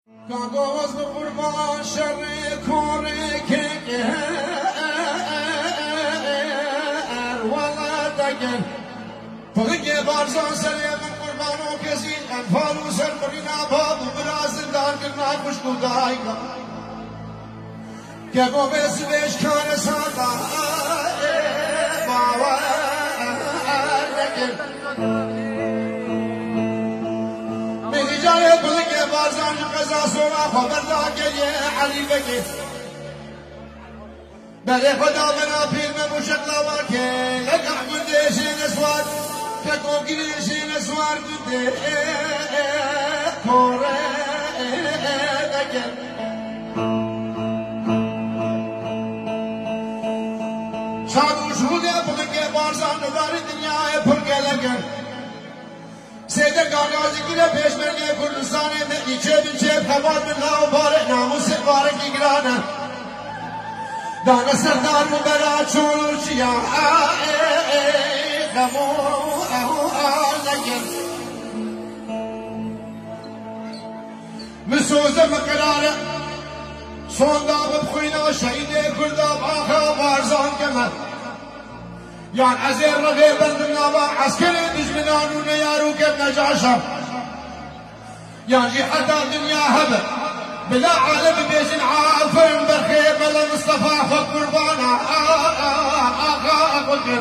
كاغوز بقربان شر كورك والله دقن فلقي بارزان سليم قربان وكزين انفال وسر مرينا باب وبرازن دار كنا خشكو دايقا كاغو بس بيش كان سادا باوا دقن میری جای بلکه بارزان قضا سونا خبردار گریه علی بگی بله خدا بنا پیر میں مشکل واکه لگا گندشی نسوار ککو گریشی نسوار گنده کوره دگر شادو شوده بلکه بارزان نداری دنیا پرگه لگر سیده گاگازی گیره پیش مرگه کردستانه مردی چه بچه پرواد من ناو باره ناموس بارکی گرانه دانه سردار مبرا چولو چیا خمو لگن مسوزه مقراره سوندا بخوینا شهیده کرده باخا بارزان کمه یان ازیر رغی بندنا با عسکر دشمنانو نیارو که نجاشا یان جی حدا دنیا هبه بلا عالم بیشن عافر برخی بلا مصطفى خود قربانا آقا قدر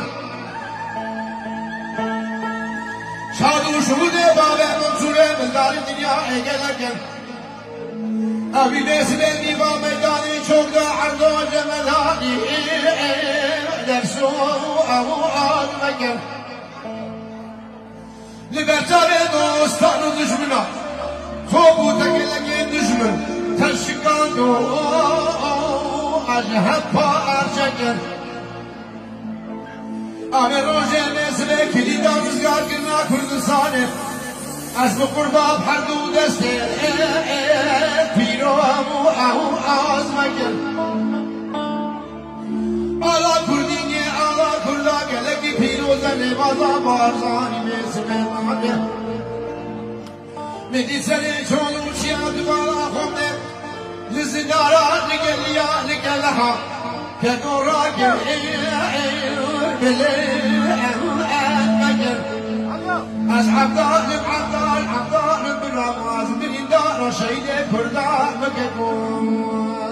شادو شهوده بابه منصوره ملدار دنیا ایگه لکن ابی بیسنه دیبا میدانی چوک دا عرضو جمدانی درسو او آل مکن لبرتار دوستان و دشمنا خوبو تکلگی دشمن تشکاندو اجهد پا ارچکر آمه روژه نسل کلیدا رزگار کرنا کردستانه از بقرباب هر دو دسته پیرو او آز مکن آلا کردینی آلا کردا گلگی پیروزن بازا بارزانی میسمه مدی سری چونو چیا دوبارا خونده لزدارا نگلیا نگلها که نورا مگر از عبدال براماز برین دارا شهید کردان مگه